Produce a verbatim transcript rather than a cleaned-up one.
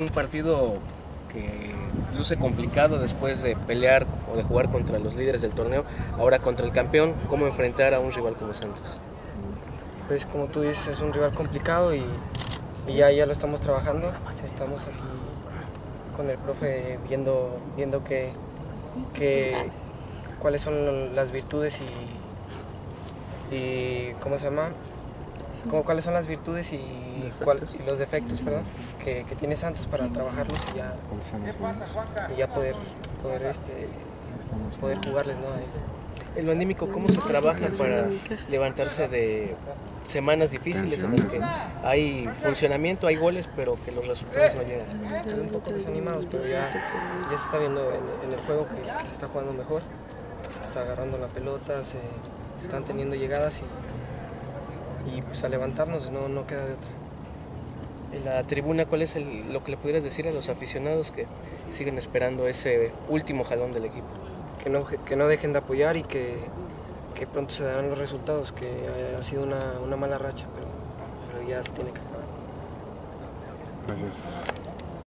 Un partido que luce complicado después de pelear o de jugar contra los líderes del torneo, ahora contra el campeón. ¿Cómo enfrentar a un rival como Santos? Pues como tú dices, es un rival complicado y, y ya, ya lo estamos trabajando. Estamos aquí con el profe viendo, viendo que, que, cuáles son las virtudes y, y ¿cómo se llama? Como cuáles son las virtudes y, cuál, y los defectos, perdón, que, que tiene Santos para trabajarlos y ya, y ya poder, poder, este, poder jugarles, ¿no? En lo anímico, ¿cómo se trabaja para levantarse de semanas difíciles en las que hay funcionamiento, hay goles, pero que los resultados no llegan? Pues un poco desanimados, pero ya, ya se está viendo en, en el juego que, que se está jugando mejor, se está agarrando la pelota, se están teniendo llegadas y, y pues a levantarnos no, no queda de otra. En la tribuna, ¿cuál es el, lo que le pudieras decir a los aficionados que siguen esperando ese último jalón del equipo? Que no, que no dejen de apoyar y que, que pronto se darán los resultados, que ha sido una, una mala racha, pero, pero ya se tiene que acabar. Gracias.